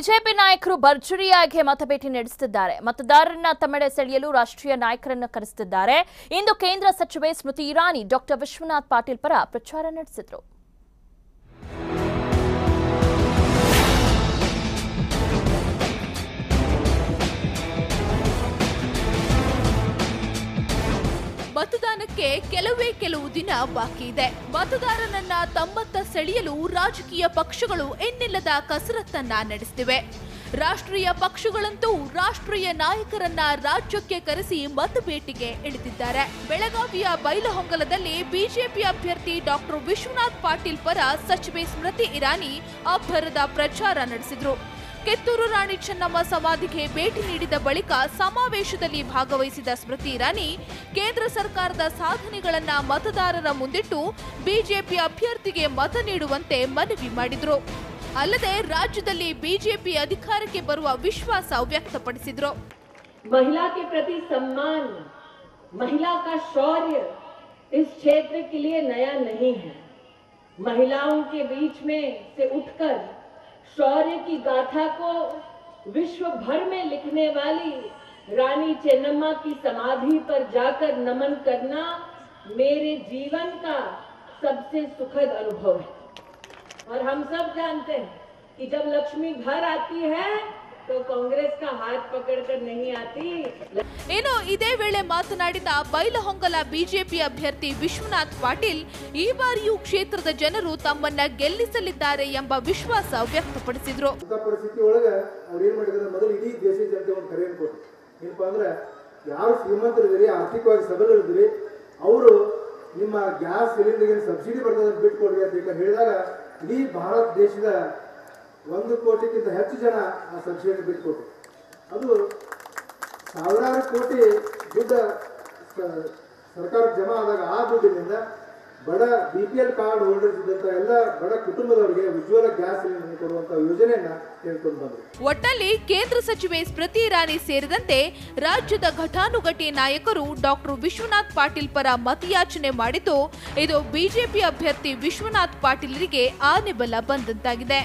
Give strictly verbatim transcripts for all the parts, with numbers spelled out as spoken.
BJP ನಾಯಕರು ಭರ್ಜರಿಯಾಗಿ ಮತಬೇಟಿ ನಡೆಸುತ್ತಿದ್ದಾರೆ. ಮತದಾರರನ್ನ ತಮ್ಮೆಡೆ ಸೆಳೆಯಲು ರಾಷ್ಟ್ರೀಯ ನಾಯಕರನ್ನು ಕರೆಸುತ್ತಿದ್ದಾರೆ. ಇಂದು ಕೇಂದ್ರ ಸಚಿವೆ ಸ್ಮೃತಿ ಇರಾನಿ ಡಾಕ್ಟರ್ ವಿಶ್ವನಾಥ್ ಪಾಟೀಲ್ ಪರ ಪ್ರಚಾರ ನಡೆಸಿದರು. ಮತದಾನಕ್ಕೆ ಕೆಲವೇ ಕೆಲವು ದಿನ ಬಾಕಿ ಇದೆ. ಮತದಾರನನ್ನ ತಮ್ಮತ್ತ ಸೆಳೆಯಲು ರಾಜಕೀಯ ಪಕ್ಷಗಳು ಎನ್ನಿಲ್ಲದ ಕಸರತ್ತನ್ನ ನಡೆಸುತ್ತಿವೆ. ರಾಷ್ಟ್ರೀಯ ಪಕ್ಷಗಳಂತೂ ರಾಷ್ಟ್ರೀಯ ನಾಯಕರನ್ನ ರಾಜ್ಯಕ್ಕೆ ಕರೆಸಿ ಮತಬೇಟಿಗೆ ಇಳಿದಿದ್ದಾರೆ. ಬೆಳಗಾವಿಯ ಬೈಲಹೊಂಗಲದಲ್ಲಿ ಬಿಜೆಪಿ ಅಭ್ಯರ್ಥಿ ಡಾಕ್ಟರ್ ವಿಶ್ವನಾಥ್ ಪಾಟೀಲ್ ಪರ ಸಚಿವೆ ಸ್ಮೃತಿ ಇರಾನಿ ಅಬ್ಬರದ ಪ್ರಚಾರ ನಡೆಸಿದ್ರು. ಕಿತ್ತೂರು ರಾಣಿ ಚೆನ್ನಮ್ಮ ಸಮಾಧಿಗೆ ಭೇಟಿ ನೀಡಿದ ಬಳಿಕ ಸಮಾವೇಶದಲ್ಲಿ ಭಾಗವಹಿಸಿದ ಸ್ಮೃತಿ ಇರಾನಿ ಕೇಂದ್ರ ಸರ್ಕಾರದ ಸಾಧನೆಗಳನ್ನ ಮತದಾರರ ಮುಂದಿಟ್ಟು ಬಿಜೆಪಿ ಅಭ್ಯರ್ಥಿಗೆ ಮತ ನೀಡುವಂತೆ ಮನವಿ ಮಾಡಿದ್ರು. ಅಲ್ಲದೆ ರಾಜ್ಯದಲ್ಲಿ ಬಿಜೆಪಿ ಅಧಿಕಾರಕ್ಕೆ ಬರುವ ವಿಶ್ವಾಸ ವ್ಯಕ್ತಪಡಿಸಿದ್ರು. महिला के प्रति सम्मान, महिला का शौर्य इस क्षेत्र के लिए नया नहीं है. महिलाओं के बीच में से उठकर शौर्य की गाथा को विश्व भर में लिखने वाली रानी चेन्नम्मा की समाधि पर जाकर नमन करना मेरे जीवन का सबसे सुखद अनुभव है. और हम सब जानते हैं कि जब लक्ष्मी घर आती है तो कांग्रेस का हाथ पकड़कर नहीं आती. ಇನ್ನು ಇದೇ ವೇಳೆ ಮಾತನಾಡಿದ ಬೈಲಹೊಂಗಲ ಬಿಜೆಪಿ ಅಭ್ಯರ್ಥಿ ವಿಶ್ವನಾಥ್ ಪಾಟೀಲ್ ಈ ಬಾರಿಯೂ ಕ್ಷೇತ್ರದ ಜನರು ತಮ್ಮನ್ನ ಗೆಲ್ಲಿಸಲಿದ್ದಾರೆ ಎಂಬ ವಿಶ್ವಾಸ ವ್ಯಕ್ತಪಡಿಸಿದ್ರು. ಪರಿಸ್ಥಿತಿ ಒಳಗೆ ಅವ್ರು ಏನ್ ಮಾಡಿದ್ರೆ ಮೊದಲು ಇಡೀ ದೇಶದ ಜನತೆ ಒಂದು ಕರೆಯನ್ನು ಕೊಟ್ಟರು. ಏನಪ್ಪಾ ಅಂದ್ರೆ ಯಾರು ಶ್ರೀಮಂತರಿದ್ದೀರಿ, ಆರ್ಥಿಕವಾಗಿ ಸಬಲರಿದ್ದೀರಿ, ಅವರು ನಿಮ್ಮ ಗ್ಯಾಸ್ ಸಿಲಿಂಡರ್ಗೆ ಸಬ್ಸಿಡಿ ಬರ್ತದೆ ಬಿಟ್ಕೊಡ್ರಿ ಅಂತ ಹೇಳಿದಾಗ ಇಡೀ ಭಾರತ ದೇಶದ ಒಂದು ಕೋಟಿಗಿಂತ ಹೆಚ್ಚು ಜನ ಆ ಸಬ್ಸಿಡಿ ಬಿಟ್ಕೊಟ್ರು. ಅದು ಸಾವಿರಾರು ಕೋಟಿ ದುಡ್ಡು ಸರ್ಕಾರಕ್ಕೆ ಜಮಾ ಆದಾಗ ಆ ದುಡ್ಡಿನಿಂದ ಬಡ B P L card holders ಇದ್ದಂತ ಎಲ್ಲ ಬಡ ಕುಟುಂಬದವರಿಗೆ ಉಜ್ವಲ ಗ್ಯಾಸ್ ಸಿಲಿಂಡರ್ ಕೊಡುವಂತ ಯೋಜನೆಯನ್ನ ಹೇಳ್ಕೊಂಡು ಬಂದರು. ಒಟ್ಟಲ್ಲಿ ಕೇಂದ್ರ ಸಚಿವೆ ಸ್ಮೃತಿ ಇರಾನಿ ಸೇರಿದಂತೆ ರಾಜ್ಯದ ಘಟಾನುಘಟಿ ನಾಯಕರು ಡಾಕ್ಟರ್ ವಿಶ್ವನಾಥ್ ಪಾಟೀಲ್ ಪರ ಮತಯಾಚನೆ ಮಾಡಿದ್ದು ಇದು ಬಿಜೆಪಿ ಅಭ್ಯರ್ಥಿ ವಿಶ್ವನಾಥ್ ಪಾಟೀಲ್ರಿಗೆ ಆನೆಬಲ ಬಂದಂತಾಗಿದೆ.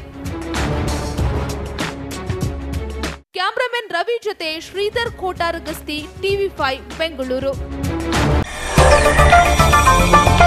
ಕ್ಯಾಮರಾಮನ್ ರವಿ ಜೊತೆ ಶ್ರೀಧರ್ ಕೋಟಾರಗಸ್ತಿ, ಟಿವಿ ಫೈವ್ ಬೆಂಗಳೂರು.